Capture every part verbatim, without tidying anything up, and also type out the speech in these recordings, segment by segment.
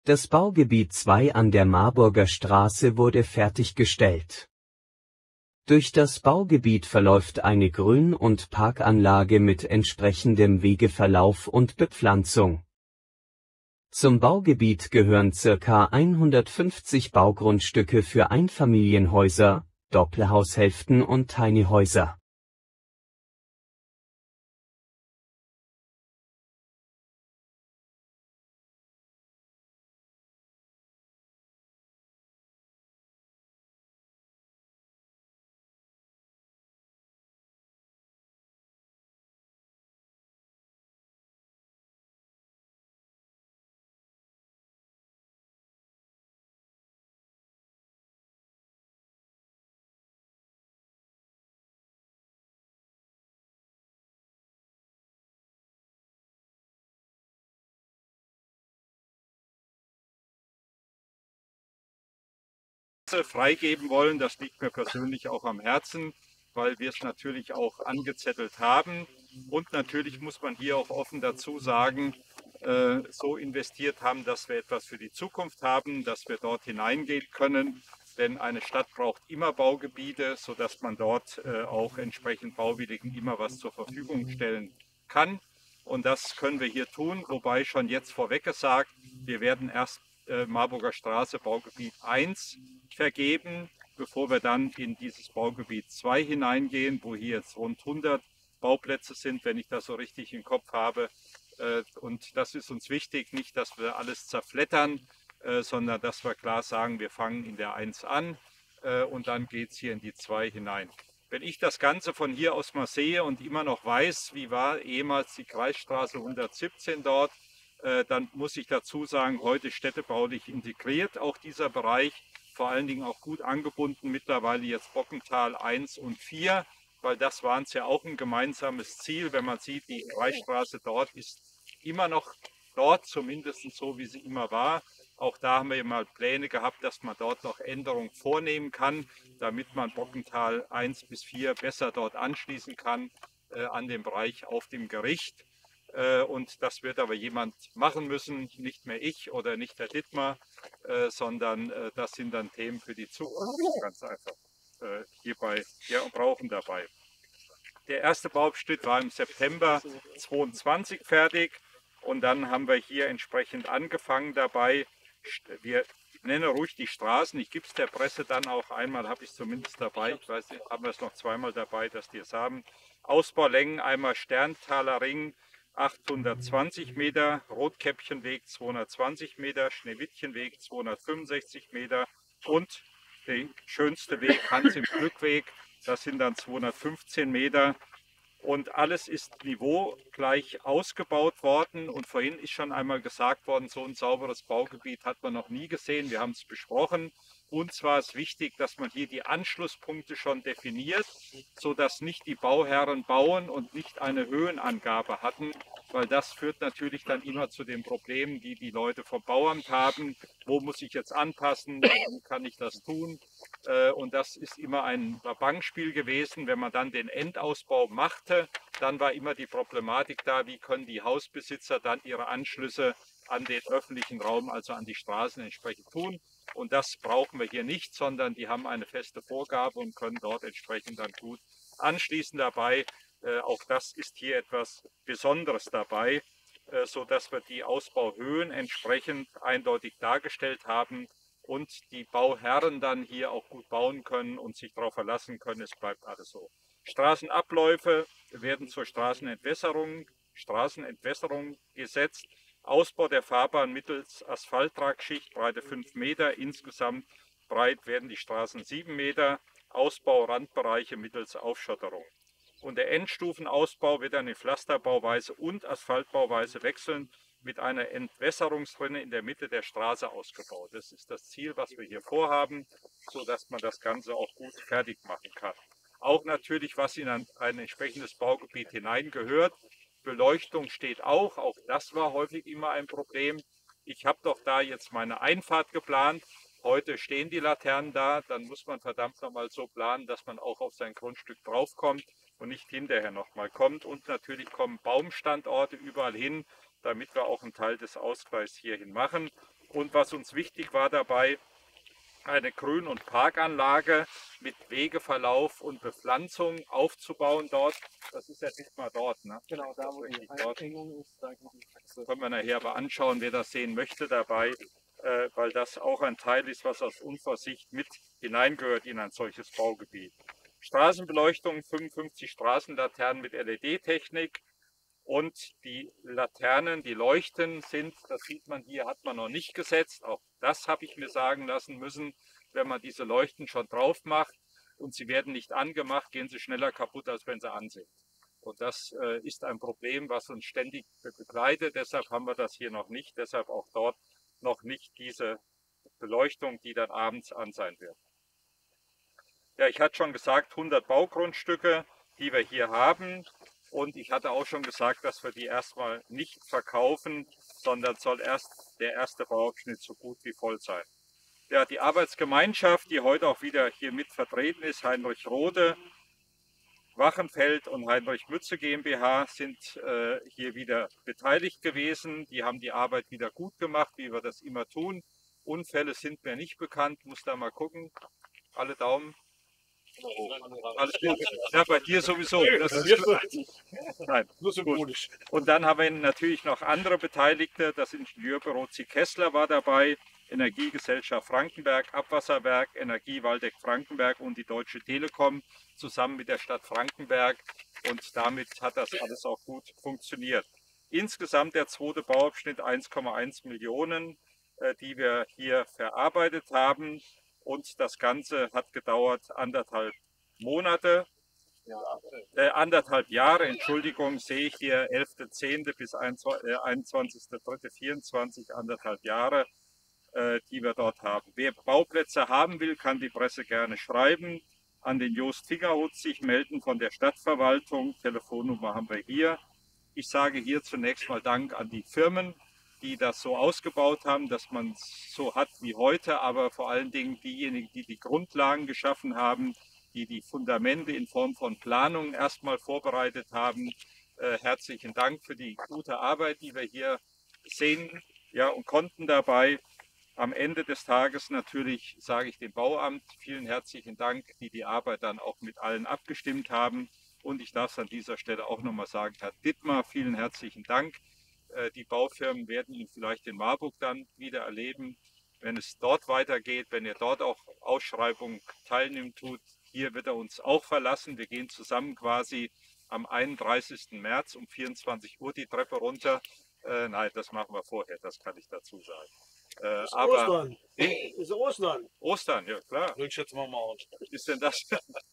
Das Baugebiet zwei an der Marburger Straße wurde fertiggestellt. Durch das Baugebiet verläuft eine Grün- und Parkanlage mit entsprechendem Wegeverlauf und Bepflanzung. Zum Baugebiet gehören circa hundertfünfzig Baugrundstücke für Einfamilienhäuser, Doppelhaushälften und Tinyhäuser. Freigeben wollen, das liegt mir persönlich auch am Herzen, weil wir es natürlich auch angezettelt haben. Und natürlich muss man hier auch offen dazu sagen, äh, so investiert haben, dass wir etwas für die Zukunft haben, dass wir dort hineingehen können. Denn eine Stadt braucht immer Baugebiete, sodass man dort äh, auch entsprechend Bauwilligen immer was zur Verfügung stellen kann. Und das können wir hier tun, wobei schon jetzt vorweg gesagt, wir werden erst äh, Marburger Straße Baugebiet eins vergeben, bevor wir dann in dieses Baugebiet zwei hineingehen, wo hier jetzt rund hundert Bauplätze sind, wenn ich das so richtig im Kopf habe. Und das ist uns wichtig, nicht, dass wir alles zerflettern, sondern dass wir klar sagen, wir fangen in der eins an und dann geht es hier in die zwei hinein. Wenn ich das Ganze von hier aus mal sehe und immer noch weiß, wie war ehemals die Kreisstraße hundertsiebzehn dort, dann muss ich dazu sagen, heute städtebaulich integriert, auch dieser Bereich. Vor allen Dingen auch gut angebunden, mittlerweile jetzt Bockental eins und vier, weil das waren es ja auch ein gemeinsames Ziel. Wenn man sieht, die Kreisstraße dort ist immer noch dort, zumindest so, wie sie immer war. Auch da haben wir mal Pläne gehabt, dass man dort noch Änderungen vornehmen kann, damit man Bockental eins bis vier besser dort anschließen kann äh, an den Bereich auf dem Gericht. Und das wird aber jemand machen müssen, nicht mehr ich oder nicht der Dittmar, äh, sondern äh, das sind dann Themen für die Zukunft, ganz einfach äh, hierbei ja, brauchen dabei. Der erste Bauabschnitt war im September zweiundzwanzig fertig und dann haben wir hier entsprechend angefangen dabei. Wir nennen ruhig die Straßen, ich gebe es der Presse dann auch einmal, habe ich es zumindest dabei, ich weiß nicht, haben wir es noch zweimal dabei, dass die es haben. Ausbaulängen einmal Sterntaler Ring, achthundertzwanzig Meter, Rotkäppchenweg zweihundertzwanzig Meter, Schneewittchenweg zweihundertfünfundsechzig Meter und der schönste Weg, Hans im Glückweg, das sind dann zweihundertfünfzehn Meter. Und alles ist niveaugleich ausgebaut worden. Und vorhin ist schon einmal gesagt worden, so ein sauberes Baugebiet hat man noch nie gesehen. Wir haben es besprochen. Und zwar ist wichtig, dass man hier die Anschlusspunkte schon definiert, sodass nicht die Bauherren bauen und nicht eine Höhenangabe hatten, weil das führt natürlich dann immer zu den Problemen, die die Leute vom Bauamt haben. Wo muss ich jetzt anpassen? Wie kann ich das tun? Und das ist immer ein Bankspiel gewesen. Wenn man dann den Endausbau machte, dann war immer die Problematik da, wie können die Hausbesitzer dann ihre Anschlüsse an den öffentlichen Raum, also an die Straßen entsprechend tun. Und das brauchen wir hier nicht, sondern die haben eine feste Vorgabe und können dort entsprechend dann gut anschließen dabei. Äh, auch das ist hier etwas Besonderes dabei, äh, sodass wir die Ausbauhöhen entsprechend eindeutig dargestellt haben und die Bauherren dann hier auch gut bauen können und sich darauf verlassen können, es bleibt alles so. Straßenabläufe werden zur Straßenentwässerung, Straßenentwässerung gesetzt. Ausbau der Fahrbahn mittels Asphalttragschicht, Breite fünf Meter, insgesamt breit werden die Straßen sieben Meter, Ausbau Randbereiche mittels Aufschotterung. Und der Endstufenausbau wird dann in Pflasterbauweise und Asphaltbauweise wechseln, mit einer Entwässerungsrinne in der Mitte der Straße ausgebaut. Das ist das Ziel, was wir hier vorhaben, sodass man das Ganze auch gut fertig machen kann. Auch natürlich, was in ein, ein entsprechendes Baugebiet hineingehört. Beleuchtung steht auch, auch das war häufig immer ein Problem. Ich habe doch da jetzt meine Einfahrt geplant. Heute stehen die Laternen da, dann muss man verdammt nochmal so planen, dass man auch auf sein Grundstück draufkommt und nicht hinterher nochmal kommt. Und natürlich kommen Baumstandorte überall hin, damit wir auch einen Teil des Ausgleichs hierhin machen. Und was uns wichtig war dabei, eine Grün- und Parkanlage mit Wegeverlauf und Bepflanzung aufzubauen dort. Das ist ja nicht mal dort, ne? Genau, da wo die Einengung ist, da kommt die Praxis. Können wir nachher aber anschauen, wer das sehen möchte dabei, äh, weil das auch ein Teil ist, was aus unserer Sicht mit hineingehört in ein solches Baugebiet. Straßenbeleuchtung, fünfundfünfzig Straßenlaternen mit L E D-Technik. Und die Laternen, die leuchten, sind, das sieht man hier, hat man noch nicht gesetzt. Auch das habe ich mir sagen lassen müssen, wenn man diese Leuchten schon drauf macht und sie werden nicht angemacht, gehen sie schneller kaputt, als wenn sie an sind. Und das äh, ist ein Problem, was uns ständig begleitet. Deshalb haben wir das hier noch nicht. Deshalb auch dort noch nicht diese Beleuchtung, die dann abends an sein wird. Ja, ich hatte schon gesagt, hundert Baugrundstücke, die wir hier haben. Und ich hatte auch schon gesagt, dass wir die erstmal nicht verkaufen, sondern soll erst der erste Bauabschnitt so gut wie voll sein. Ja, die Arbeitsgemeinschaft, die heute auch wieder hier mit vertreten ist, Heinrich Rode, Wachenfeld und Heinrich Mütze GmbH, sind äh, hier wieder beteiligt gewesen. Die haben die Arbeit wieder gut gemacht, wie wir das immer tun. Unfälle sind mir nicht bekannt, muss da mal gucken. Alle Daumen. Oh, alles gut. Ja, bei dir sowieso. Das ist Nein, nur symbolisch. Und dann haben wir natürlich noch andere Beteiligte. Das Ingenieurbüro Zieh-Kessler war dabei, Energiegesellschaft Frankenberg, Abwasserwerk, Energie Waldeck-Frankenberg und die Deutsche Telekom zusammen mit der Stadt Frankenberg. Und damit hat das alles auch gut funktioniert. Insgesamt der zweite Bauabschnitt eins Komma eins Millionen, die wir hier verarbeitet haben. Und das Ganze hat gedauert anderthalb Monate, ja, äh, anderthalb Jahre, Entschuldigung, sehe ich hier, elfter zehnter bis einundzwanzigster dritter vierundzwanzig, anderthalb Jahre, äh, die wir dort haben. Wer Bauplätze haben will, kann die Presse gerne schreiben, an den Jost Fingerhut sich melden von der Stadtverwaltung, Telefonnummer haben wir hier. Ich sage hier zunächst mal Dank an die Firmen, die das so ausgebaut haben, dass man es so hat wie heute, aber vor allen Dingen diejenigen, die die Grundlagen geschaffen haben, die die Fundamente in Form von Planungen erstmal vorbereitet haben. Äh, herzlichen Dank für die gute Arbeit, die wir hier sehen, ja, und konnten dabei. Am Ende des Tages natürlich sage ich dem Bauamt vielen herzlichen Dank, die die Arbeit dann auch mit allen abgestimmt haben. Und ich darf es an dieser Stelle auch nochmal sagen, Herr Dittmar, vielen herzlichen Dank. Die Baufirmen werden ihn vielleicht in Marburg dann wieder erleben, wenn es dort weitergeht, wenn er dort auch Ausschreibungen teilnimmt tut. Hier wird er uns auch verlassen. Wir gehen zusammen quasi am einunddreißigsten März um vierundzwanzig Uhr die Treppe runter. Äh, nein, das machen wir vorher, das kann ich dazu sagen. Äh, ist aber, Ostern. Ist Ostern. Ostern, ja klar. Ich schätze mal mal. Ist denn das?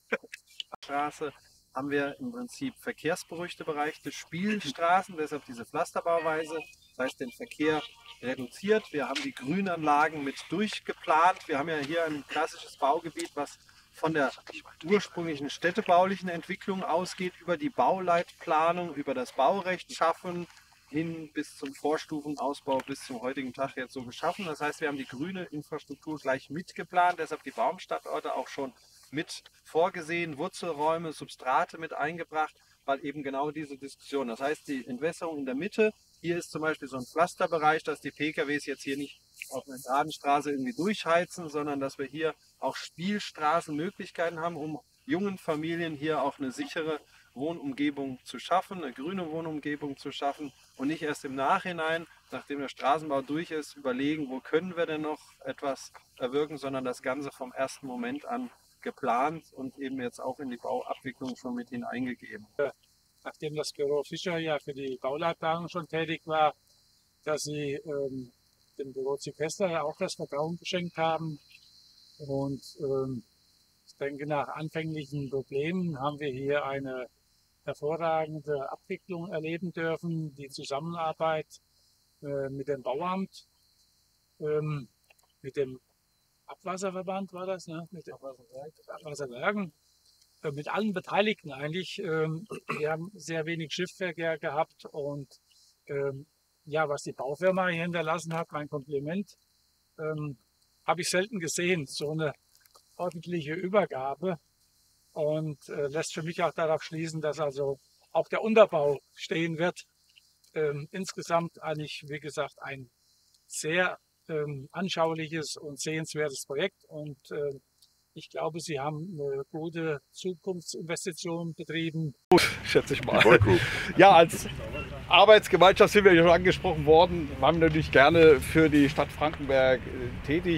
Straße haben wir im Prinzip verkehrsberuhigte Bereiche, Spielstraßen, deshalb diese Pflasterbauweise, das heißt den Verkehr reduziert. Wir haben die Grünanlagen mit durchgeplant. Wir haben ja hier ein klassisches Baugebiet, was von der ursprünglichen städtebaulichen Entwicklung ausgeht, über die Bauleitplanung, über das Baurecht schaffen, hin bis zum Vorstufenausbau bis zum heutigen Tag jetzt so geschaffen. Das heißt, wir haben die grüne Infrastruktur gleich mitgeplant, deshalb die Baumstandorte auch schon mit vorgesehen, Wurzelräume, Substrate mit eingebracht, weil eben genau diese Diskussion, das heißt die Entwässerung in der Mitte, hier ist zum Beispiel so ein Pflasterbereich, dass die P K Ws jetzt hier nicht auf einer Geradenstraße irgendwie durchheizen, sondern dass wir hier auch Spielstraßenmöglichkeiten haben, um jungen Familien hier auch eine sichere Wohnumgebung zu schaffen, eine grüne Wohnumgebung zu schaffen und nicht erst im Nachhinein, nachdem der Straßenbau durch ist, überlegen, wo können wir denn noch etwas erwirken, sondern das Ganze vom ersten Moment an geplant und eben jetzt auch in die Bauabwicklung schon mit hineingegeben. Nachdem das Büro Fischer ja für die Bauleitplanung schon tätig war, dass sie ähm, dem Büro Zieh-Kessler ja auch das Vertrauen geschenkt haben. Und ähm, ich denke, nach anfänglichen Problemen haben wir hier eine hervorragende Abwicklung erleben dürfen. Die Zusammenarbeit äh, mit dem Bauamt, ähm, mit dem Abwasserverband war das, ne? Mit den Abwasserwerken, äh, mit allen Beteiligten eigentlich. Ähm, wir haben sehr wenig Schiffverkehr gehabt und ähm, ja, was die Baufirma hier hinterlassen hat, mein Kompliment, ähm, habe ich selten gesehen, so eine ordentliche Übergabe und äh, lässt für mich auch darauf schließen, dass also auch der Unterbau stehen wird. Ähm, insgesamt eigentlich, wie gesagt, ein sehr ähm, anschauliches und sehenswertes Projekt. Und äh, ich glaube, Sie haben eine gute Zukunftsinvestition betrieben. Schätze ich mal. Ja, als Arbeitsgemeinschaft sind wir ja schon angesprochen worden. Wir waren natürlich gerne für die Stadt Frankenberg äh, tätig.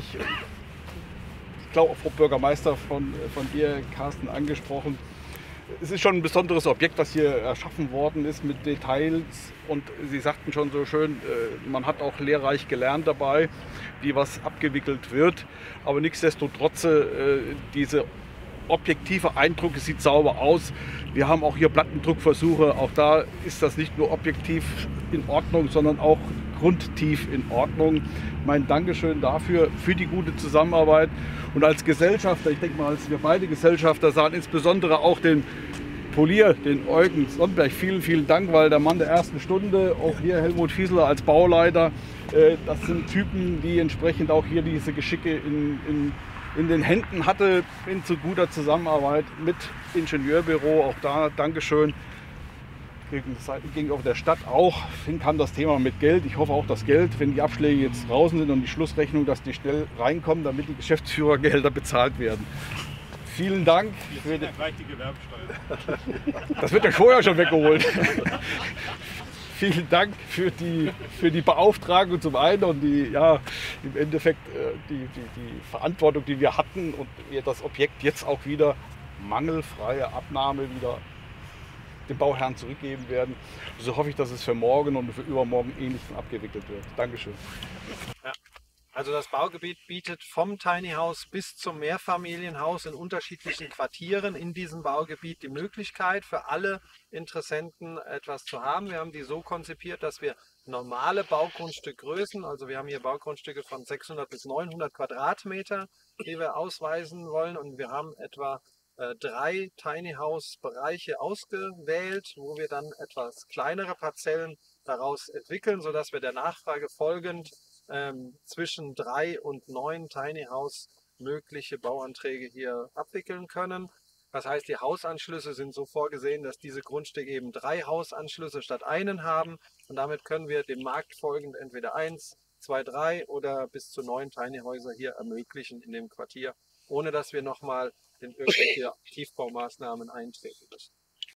Ich glaube, auch Frau Bürgermeister von, von dir, Carsten, angesprochen. Es ist schon ein besonderes Objekt, was hier erschaffen worden ist mit Details. Und Sie sagten schon so schön, äh, man hat auch lehrreich gelernt dabei, wie was abgewickelt wird. Aber nichtsdestotrotz, äh, diese objektive Eindruck, es sieht sauber aus. Wir haben auch hier Plattendruckversuche. Auch da ist das nicht nur objektiv in Ordnung, sondern auch grundtief in Ordnung. Mein Dankeschön dafür, für die gute Zusammenarbeit. Und als Gesellschafter, ich denke mal, als wir beide Gesellschafter sahen, insbesondere auch den Polier, den Eugen Sonnenberg, vielen, vielen Dank, weil der Mann der ersten Stunde, auch hier Helmut Fiesler als Bauleiter, äh, das sind Typen, die entsprechend auch hier diese Geschicke in, in in den Händen hatte, in zu guter Zusammenarbeit mit Ingenieurbüro. Auch da Dankeschön gegenüber der Stadt auch. Dann kam das Thema mit Geld. Ich hoffe auch das Geld, wenn die Abschläge jetzt draußen sind und die Schlussrechnung, dass die schnell reinkommen, damit die Geschäftsführergelder bezahlt werden. Vielen Dank. Für die, die Gewerbesteuer. Das wird ja vorher schon weggeholt. Vielen Dank für die, für die Beauftragung zum einen und die, ja, im Endeffekt äh, die, die, die Verantwortung, die wir hatten und wir das Objekt jetzt auch wieder mangelfreie Abnahme wieder dem Bauherrn zurückgeben werden. So hoffe ich, dass es für morgen und für übermorgen ähnlich abgewickelt wird. Dankeschön. Ja. Also das Baugebiet bietet vom Tiny House bis zum Mehrfamilienhaus in unterschiedlichen Quartieren in diesem Baugebiet die Möglichkeit für alle Interessenten etwas zu haben. Wir haben die so konzipiert, dass wir normale Baugrundstückgrößen, also wir haben hier Baugrundstücke von sechshundert bis neunhundert Quadratmeter, die wir ausweisen wollen, und wir haben etwa äh, drei Tiny House Bereiche ausgewählt, wo wir dann etwas kleinere Parzellen daraus entwickeln, sodass wir der Nachfrage folgend Ähm, zwischen drei und neun Tiny House mögliche Bauanträge hier abwickeln können. Das heißt, die Hausanschlüsse sind so vorgesehen, dass diese Grundstücke eben drei Hausanschlüsse statt einen haben, und damit können wir dem Markt folgend entweder eins, zwei, drei oder bis zu neun Tiny Häuser hier ermöglichen in dem Quartier, ohne dass wir nochmal in irgendwelche Tiefbaumaßnahmen eintreten müssen.